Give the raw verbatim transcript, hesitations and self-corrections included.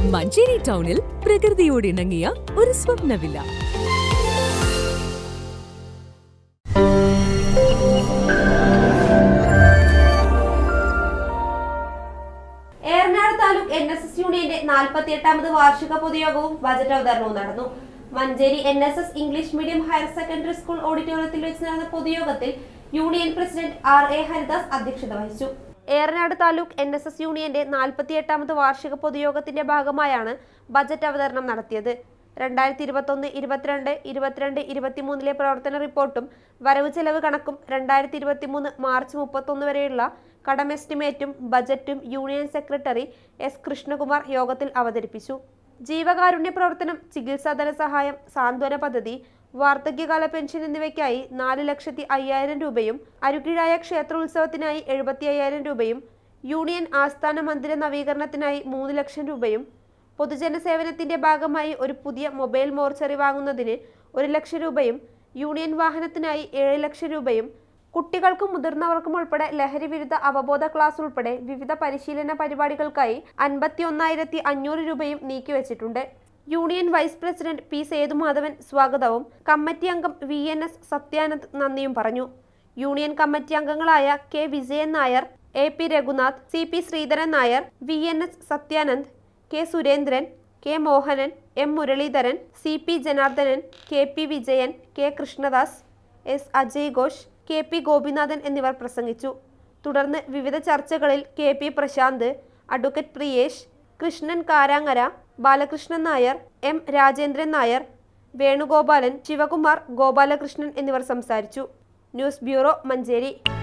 മഞ്ചേരി ടൗണിൽ പ്രകൃതിയോട് ഇണങ്ങിയ ഒരു സ്വപ്ന villa. Ernad taluk N S S യൂണിയന്റെ നാൽപ്പത്തിയെട്ടാമത് വാർഷിക പൊതുയോഗവും ബജറ്റ് അവതരണവും നടന്നു. Manjeri N S S English medium higher secondary school ഓഡിറ്റോറിയത്തിൽ വെച്ച് നടന്ന പൊതുയോഗത്തിൽ union president R A Haridas അധ്യക്ഷത വഹിച്ചു. Ernad taluk N S S യൂണിയന്റെ നാൽപ്പത്തിയെട്ടാമത് വാർഷിക പൊതുയോഗത്തിന്റെ ഭാഗമായാണ് ബജറ്റ് അവതരണം നടത്തിയത്. രണ്ടായിരത്തി ഇരുപത്തൊന്ന് ഇരുപത്തിരണ്ട് ഇരുപത്തിരണ്ട് ഇരുപത്തിമൂന്നിലെ പ്രവർത്തന റിപ്പോർട്ടും വരവ് ചെലവ് കണക്കും രണ്ടായിരത്തി ഇരുപത്തിമൂന്ന് മാർച്ച് മുപ്പത്തൊന്ന് വരെയുള്ള കടം എസ്റ്റിമേറ്റും ബജറ്റും യൂണിയൻ സെക്രട്ടറി എസ് കൃഷ്ണകുമാർ യോഗത്തിൽ അവതരിപ്പിച്ചു. ജീവകാരുണ്യ പ്രവർത്തനം, ചികിത്സാ ധനസഹായം, സാന്ത്വന പദ്ധതി, വാർദ്ധക്യകാല പെൻഷൻ എന്നിവയ്ക്കായി നാല് ലക്ഷത്തി അയ്യായിരം രൂപയും അരുകിഴായ ക്ഷേത്രോത്സവത്തിനായി എഴുപത്തി അയ്യായിരം രൂപയും യൂണിയൻ ആസ്ഥാന മന്ദിര നവീകരണത്തിനായി മൂന്ന് ലക്ഷം രൂപയും പൊതുജന സേവനത്തിന്റെ ഭാഗമായി ഒരു പുതിയ മൊബൈൽ മോർച്ചറി വാങ്ങുന്നതിന് ഒരു ലക്ഷം രൂപയും യൂണിയൻ വാഹനത്തിനായി ഏഴ് ലക്ഷം രൂപയും കുട്ടികൾക്കും മുതിർന്നവർക്കും ഉൾപ്പെടെ ലഹരി വിരുദ്ധ അവബോധ ക്ലാസ് ഉൾപ്പെടെ വിവിധ പരിശീലന പരിപാടികൾക്കായി അൻപത്തി ഒന്നായിരത്തി അഞ്ഞൂറ് രൂപയും നീക്കിവെച്ചിട്ടുണ്ട്. Union vice president P Sethumadhavan സ്വാഗതവും കമ്മിറ്റി അംഗം വി എൻ എസ് സത്യാനന്ദ് നന്ദിയും പറഞ്ഞു. യൂണിയൻ കമ്മിറ്റി അംഗങ്ങളായ K Vijayan Nair, A P Raghunath, C P Sreedharan Nair, V N S Sathyanand, K Surendran, K Mohanan, M Muraleedharan, C P Janardhanan, K P Vijayan, K Krishnadas, S Ajay Ghosh, K P Gopinathan എന്നിവർ പ്രസംഗിച്ചു. തുടർന്ന് വിവിധ ചർച്ചകളിൽ K P Prasanth, advocate Priyesh, Krishnan Karangara, Balakrishnan Nair, M Rajendran Nair, Venugopalan, Sivakumar, Gopalakrishnan എന്നിവർ സംസാരിച്ചു. News bureau, Manjeri.